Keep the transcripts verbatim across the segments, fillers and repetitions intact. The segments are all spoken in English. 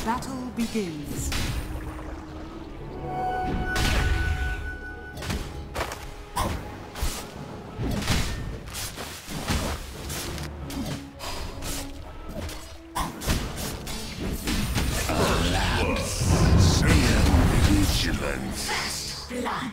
Battle begins. Vigilance. Blood.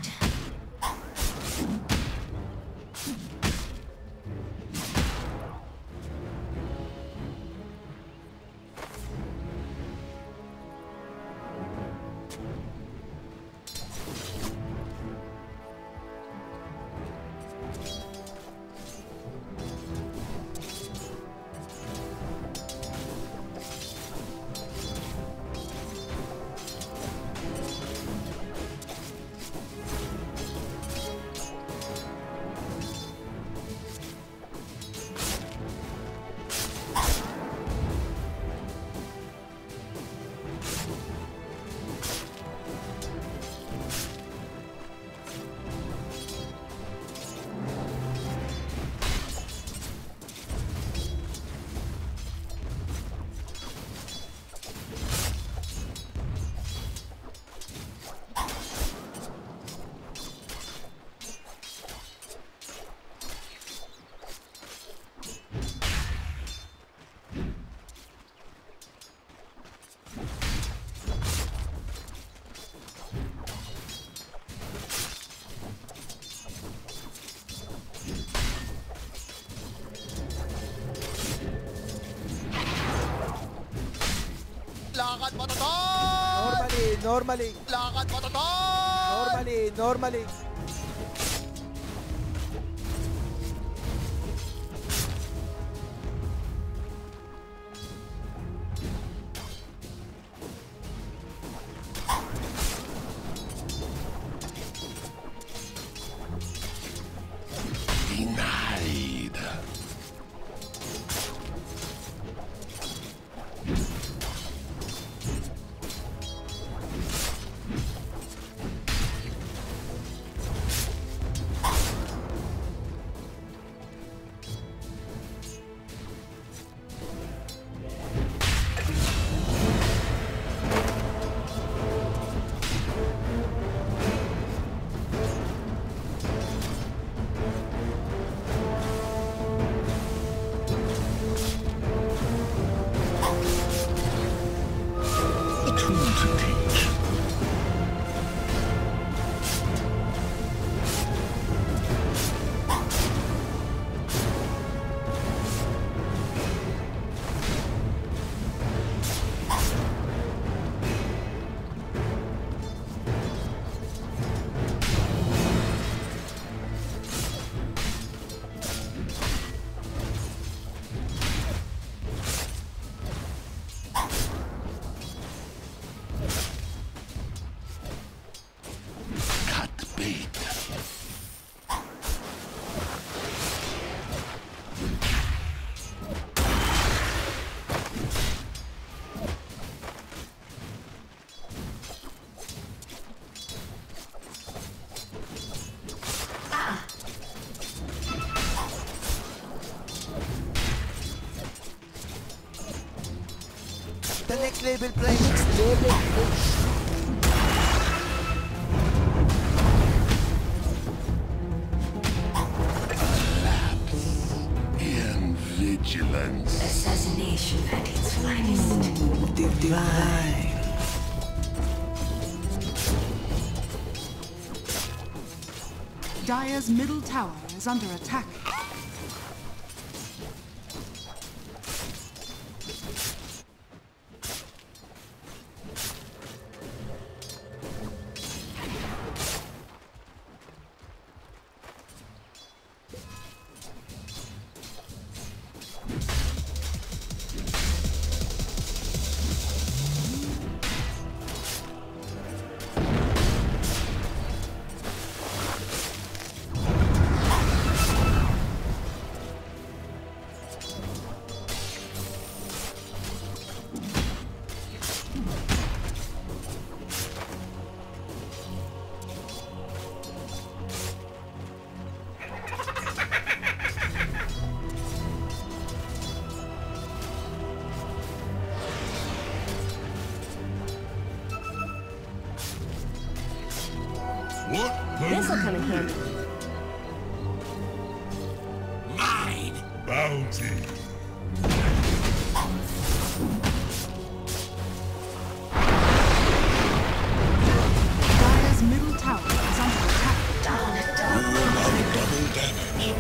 Lakad patotoo! Normally, normally. Lakad patotoo! Normally, normally. Denied. The next level play. Next level play. Vigilance. Assassination at its finest. Divine. Dire's middle tower is under attack. What? This'll come in handy. Mine! Bounty! Dire's middle tower is under attack. Double damage.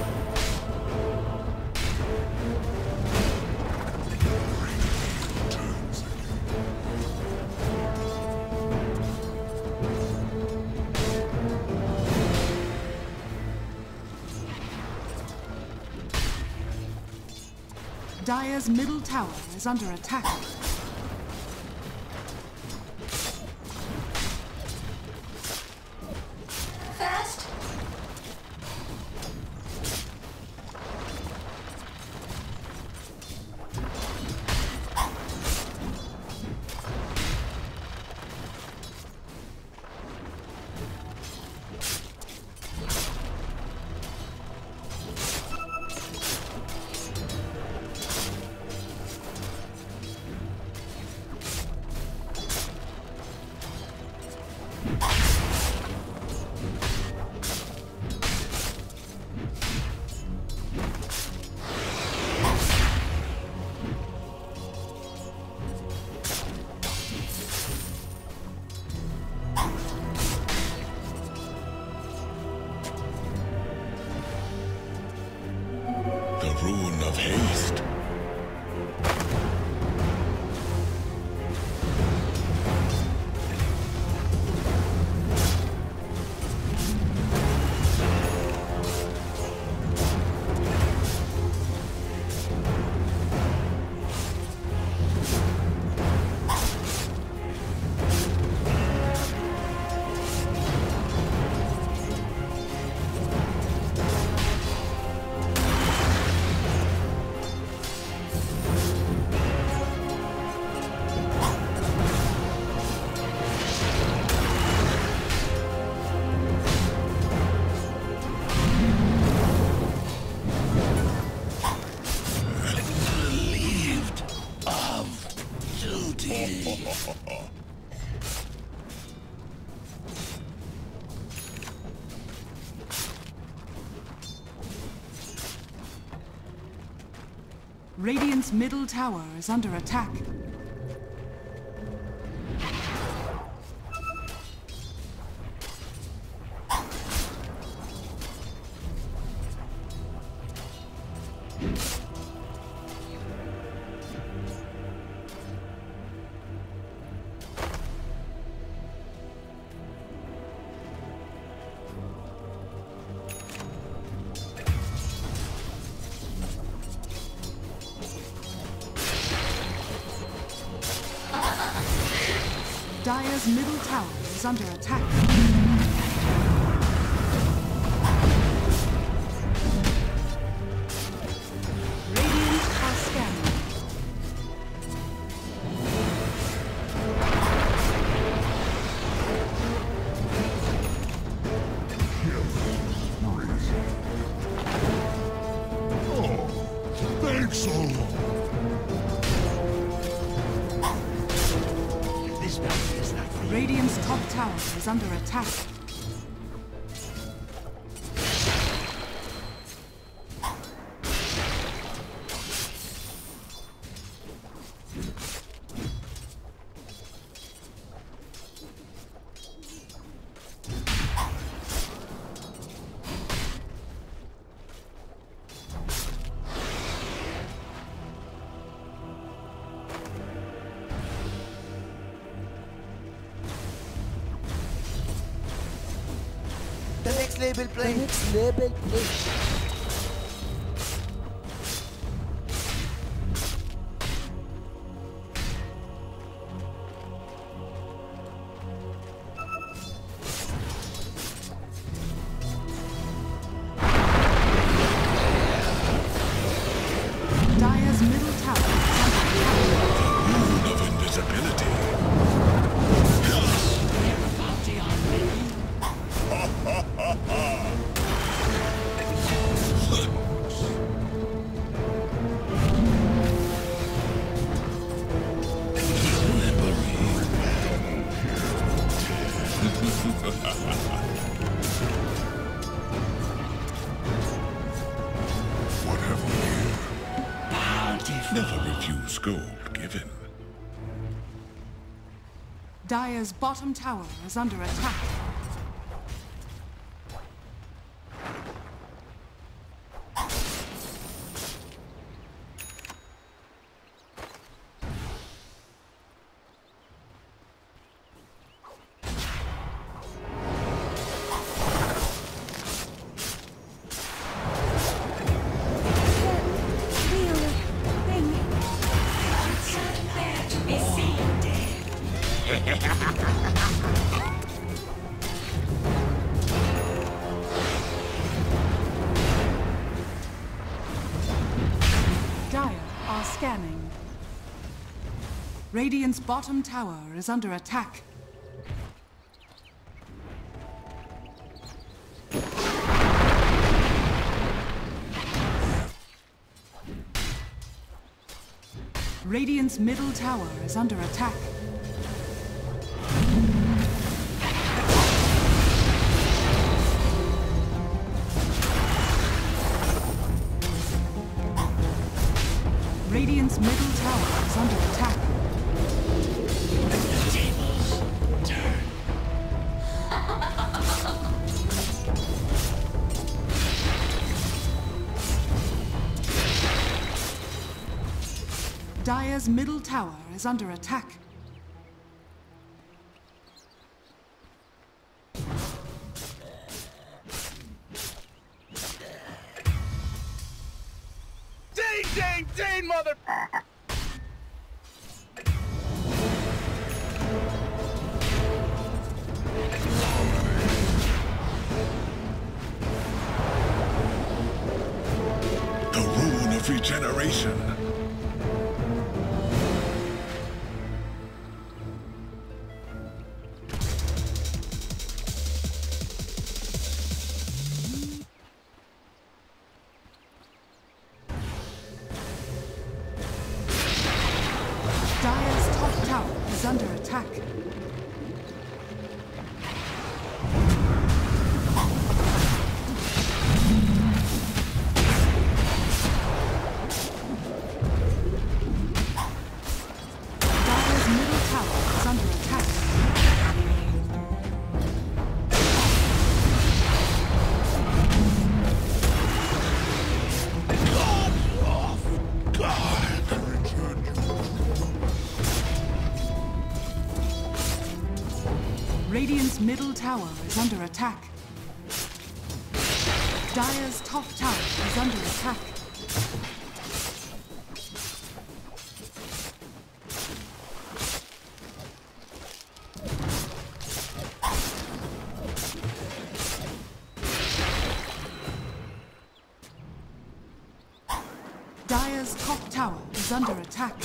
Dire's middle tower is under attack. First, The rune of haste. Relieved of duty. Radiant's middle tower is under attack. Dire's middle tower is under attack. Radiant are scanning. Thanks, Solo. Radiant's top tower is under attack. The next level play. The next level play. Dire's middle tower is under attack. Rune of invisibility. gold given. Dire's bottom tower is under attack. Dire are scanning. Radiant's bottom tower is under attack. Radiant's middle tower is under attack. Radiant's middle tower is under attack. The tables turn. Dire's middle tower is under attack. Ding, ding, ding, mother... The rune of regeneration. Dire's top tower is under attack. Dire's middle tower is under attack. Radiant's middle tower is under attack. Dire's top tower is under attack. Dire's top tower is under attack.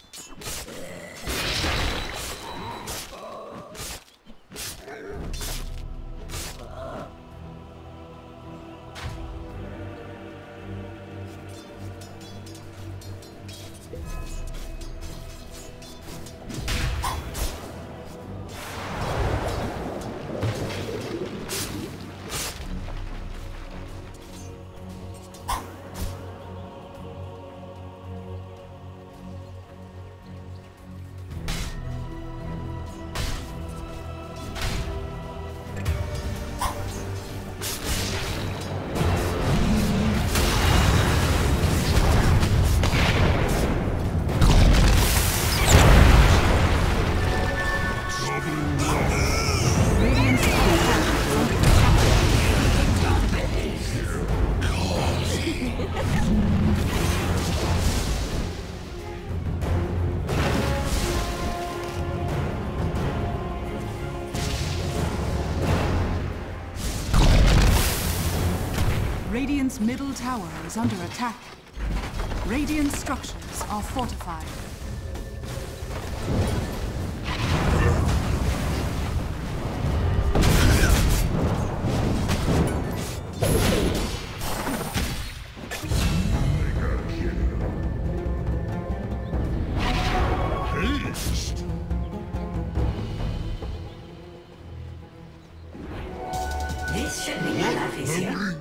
Radiant's middle tower is under attack. Radiant structures are fortified. This should make my life easier.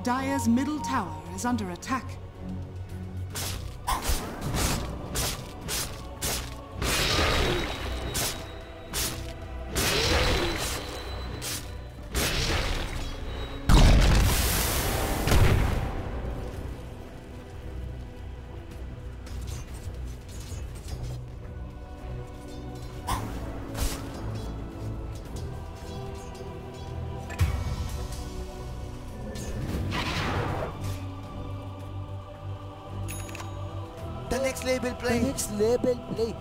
Dire's middle tower is under attack. The next label play. The next label play.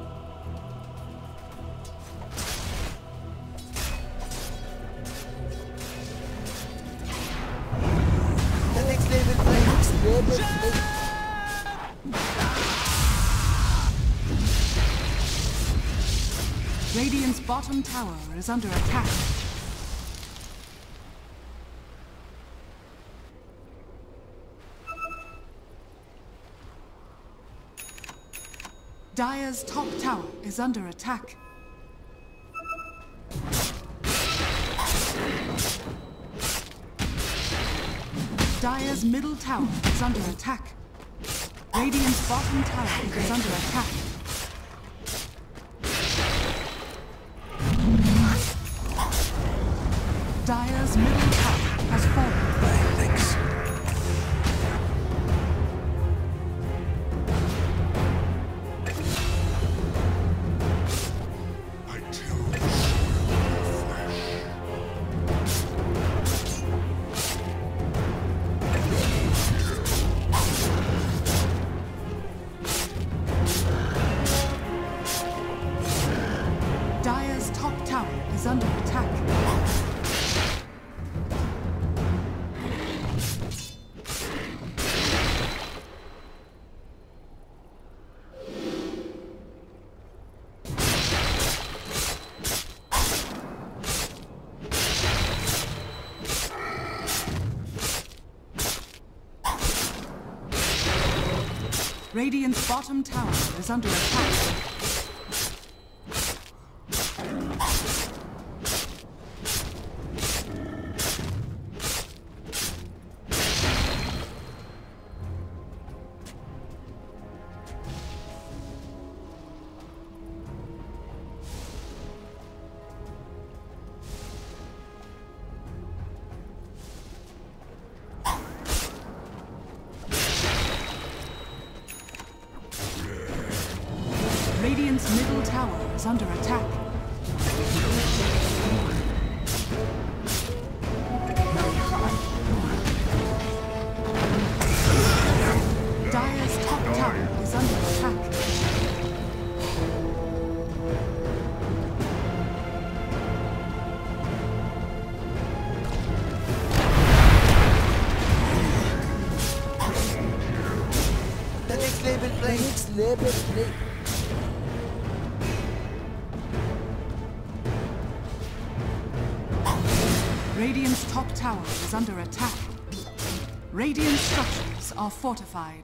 The next label play. Next label play. Radiant's bottom tower is under attack. Dire's top tower is under attack. Dire's middle tower is under attack. Radiant's bottom tower is under attack. Dire's middle tower has fallen. Thanks. Dire's top tower is under attack. Radiant's bottom tower is under attack. Radiant's middle tower is under attack. Dire's top tower is under attack. The next label play. The next label play. Radiant's top tower is under attack. Radiant structures are fortified.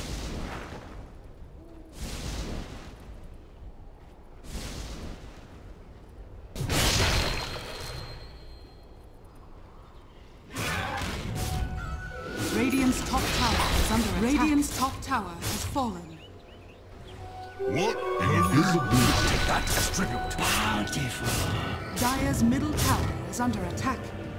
Radiant's top tower is under attack. Radiant's top tower has fallen. What invisibility? That as tribute. Bountiful. Dire's middle tower is under attack.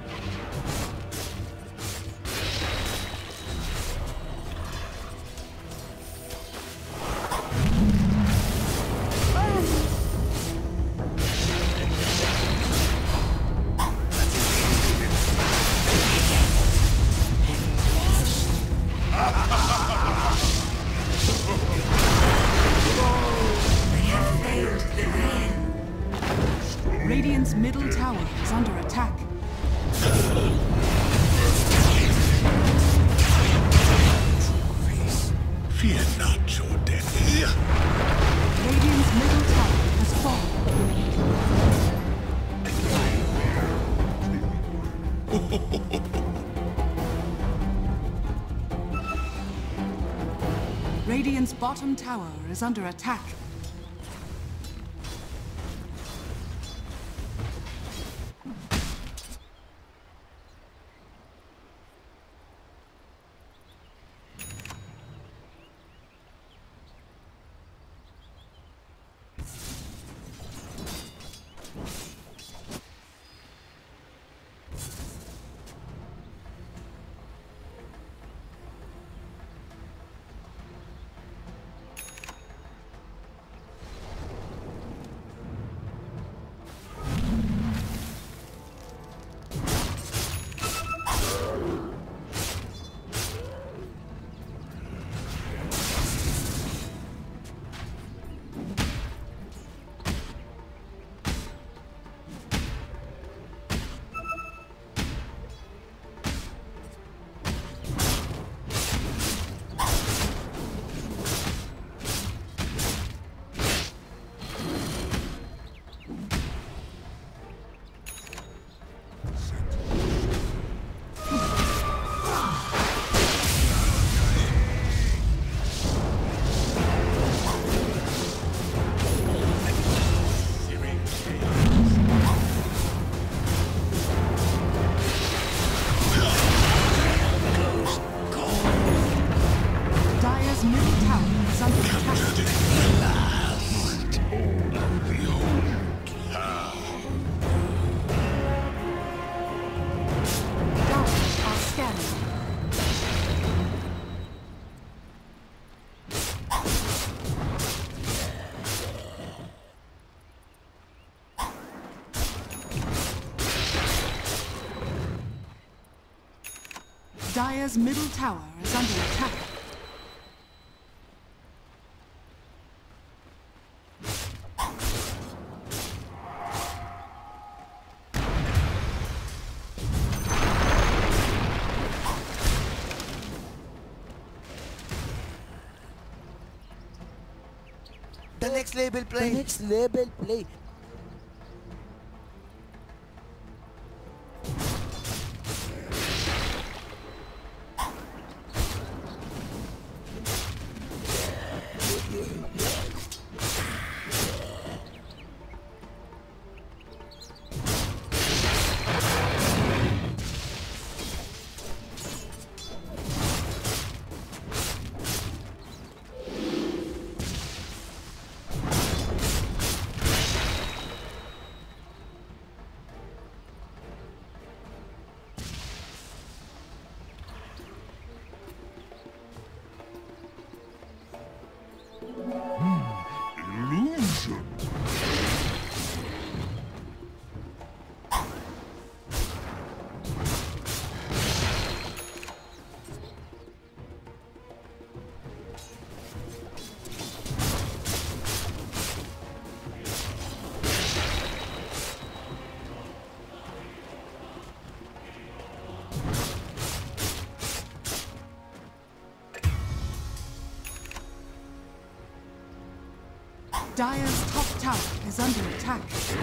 Radiant's middle tower is under attack. Fear not your death. Radiant's middle tower has fallen. Radiant's bottom tower is under attack. Dire's middle tower is under attack. The next label play. The next label play. Illusion. Dire's top tower is under attack.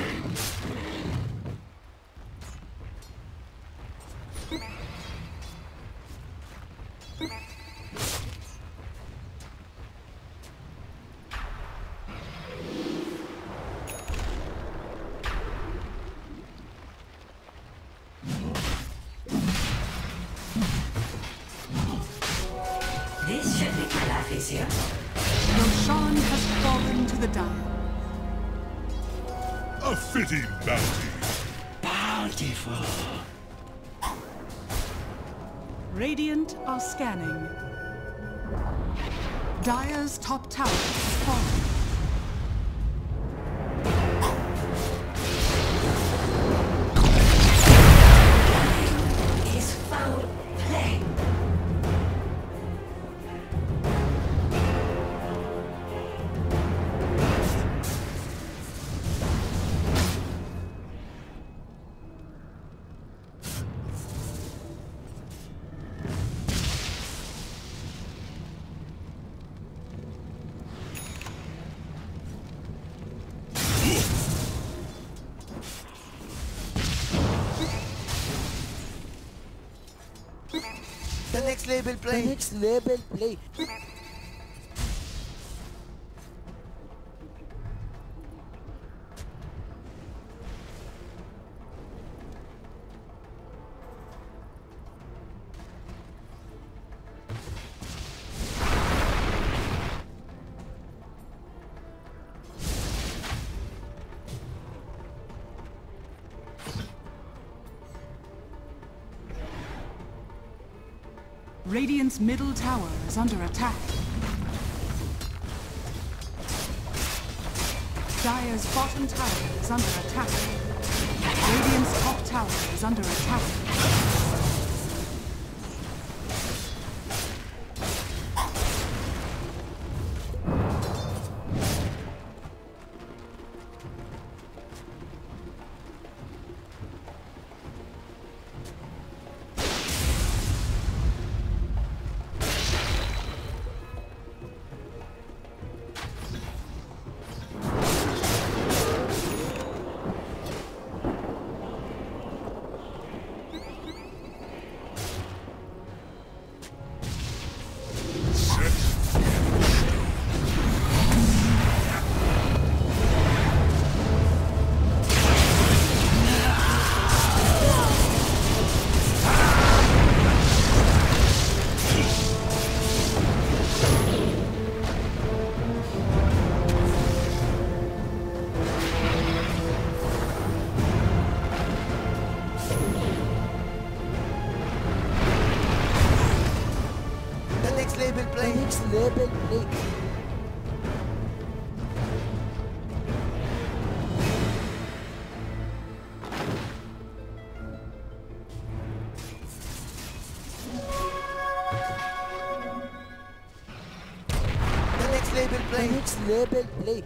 This should make my life easier. Roshan has fallen to the Dire. A fitting bounty. Bountiful. Radiant are scanning. Dire's top tower has fallen. Is foul play. The next label play. The next label play. Radiant's middle tower is under attack. Dire's bottom tower is under attack. Radiant's top tower is under attack. label play. The next label play. play. The next level play.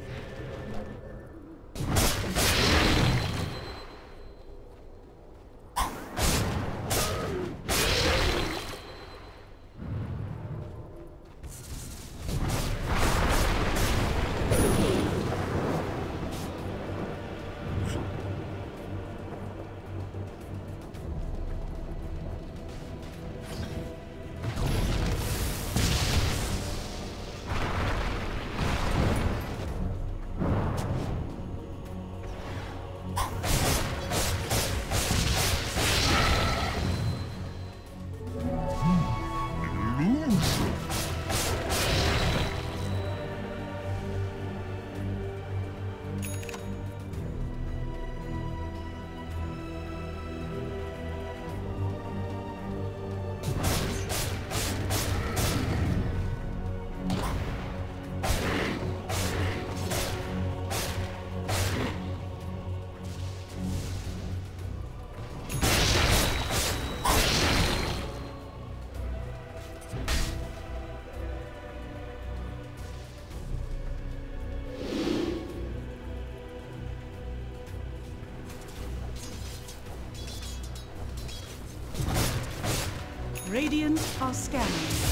Radiant are scanning.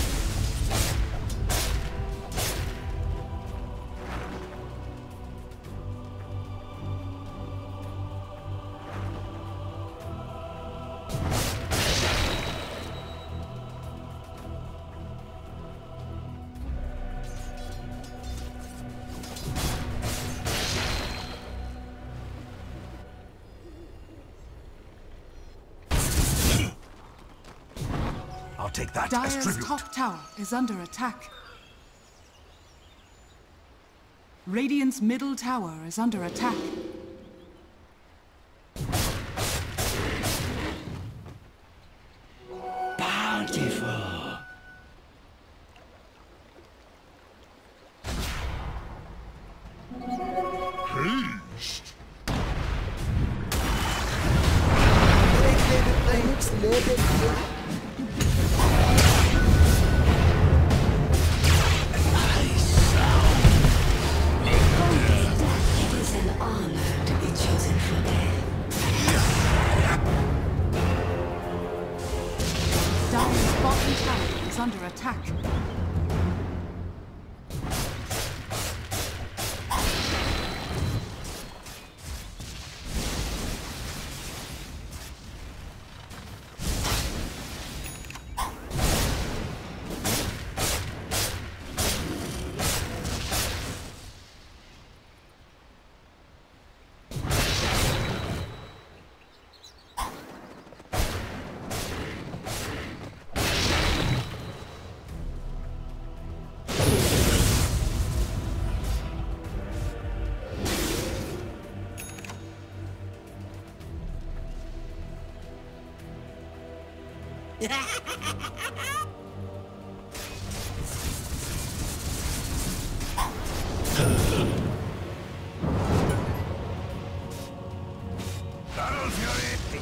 Take that Dire's as tribute. top tower is under attack. Radiant's middle tower is under attack. Bountiful. Haste. Next level play. Next level play. Under attack. Battle Fury!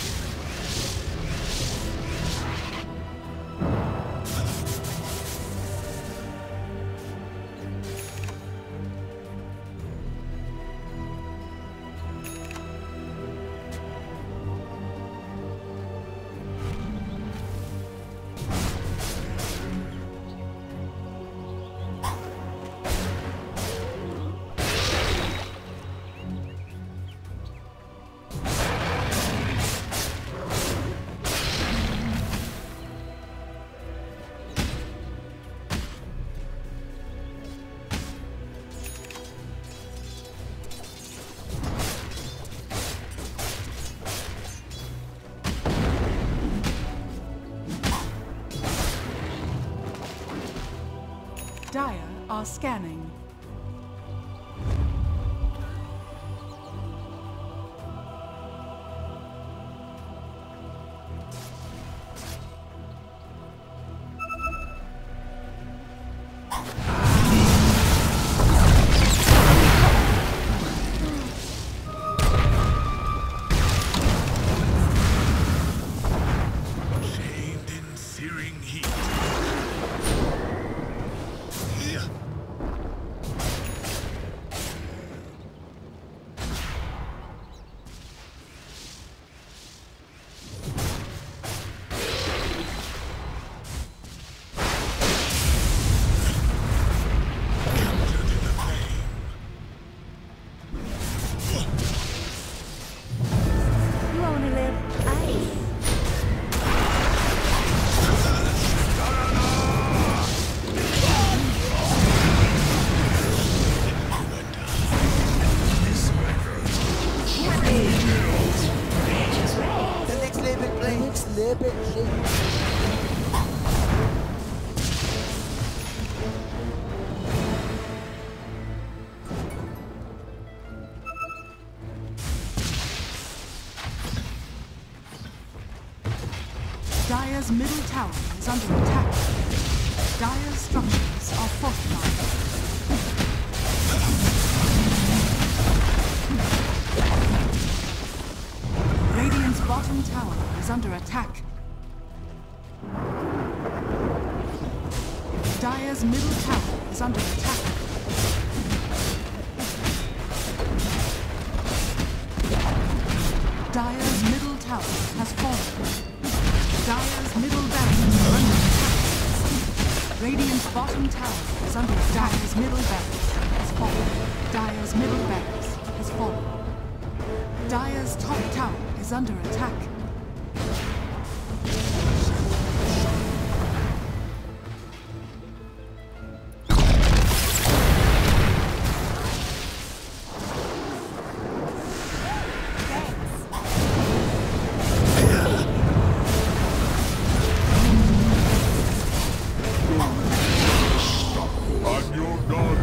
Dire are scanning. Shaved in searing heat. level play. Dire's middle tower is under attack. Dire's structures are fortified. Radiant's bottom tower is under attack. Dire's middle tower is under attack. Dire's middle tower has fallen. Dire's middle barracks are under attack. Radiant's bottom tower is under attack. Dire's middle barracks has fallen. Dire's middle barracks has fallen. Dire's top tower is under attack. I'm your god.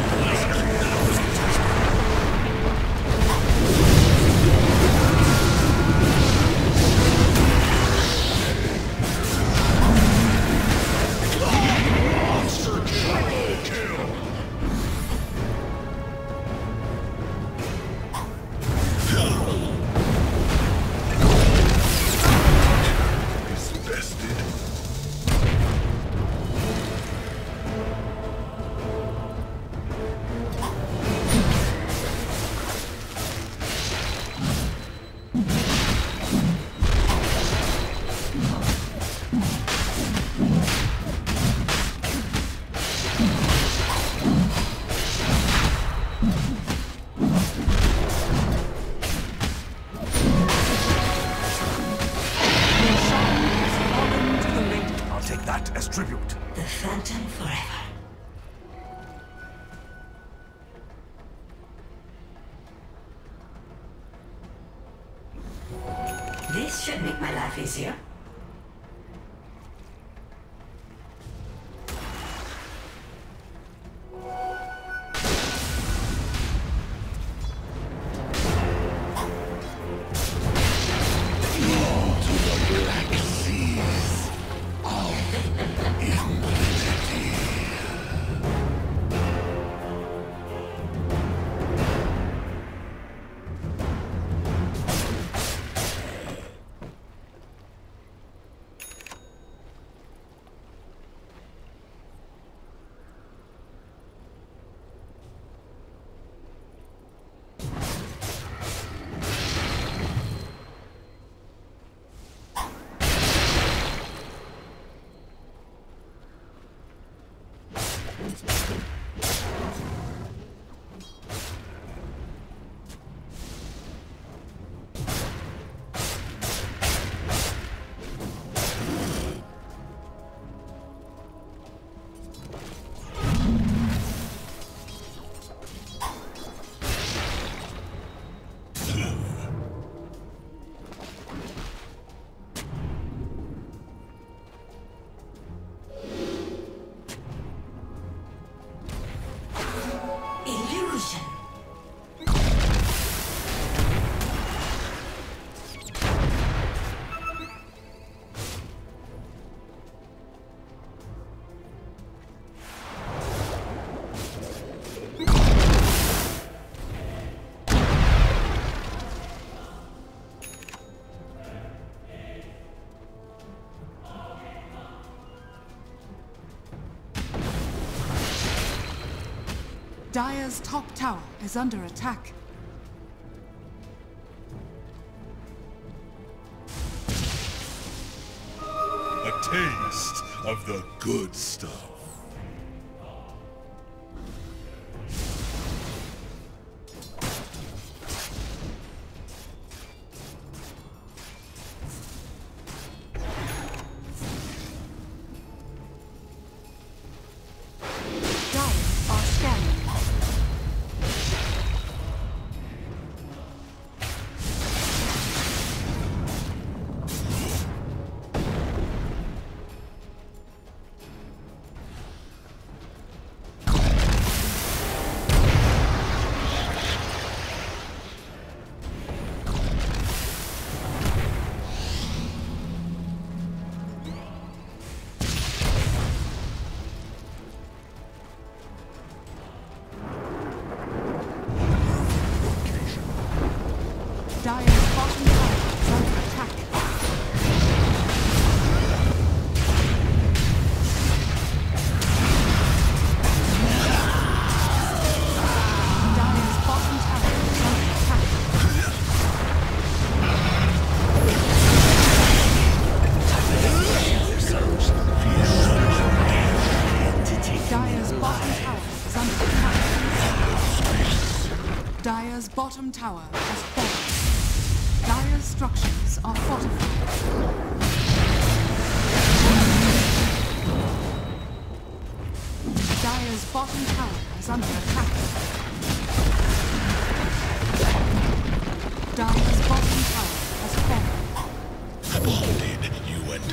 Tribute. The Phantom forever. This should make my life easier. Dire's top tower is under attack. A taste of the good stuff. Dire's bottom tower is under attack. Dire's bottom tower is under attack. Dire's bottom tower is under attack. Dire's bottom tower has fallen. Dire's structures are fortified. Dire's bottom tower is under attack. Dire's bottom tower has fallen. Bonded, you and I.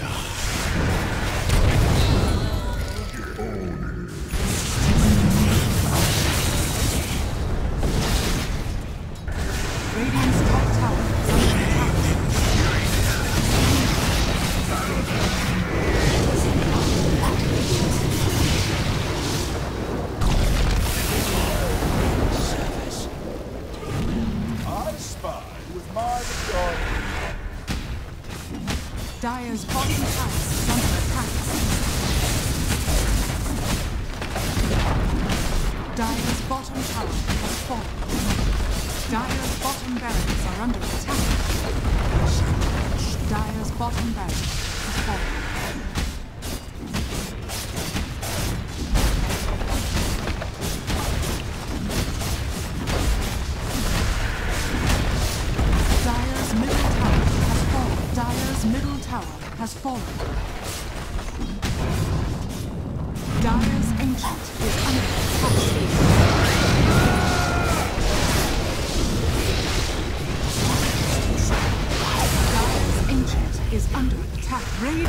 Radiant's top tower is under attack. I spy with my regard. Dire's bottom tower is under attack. Dire's bottom tower has fallen. Dire's bottom barracks are under attack. Dire's bottom barracks has fallen. Dire's middle tower has fallen. Dire's middle tower has fallen. Dire's ancient is under attack. Is under attack. Radiant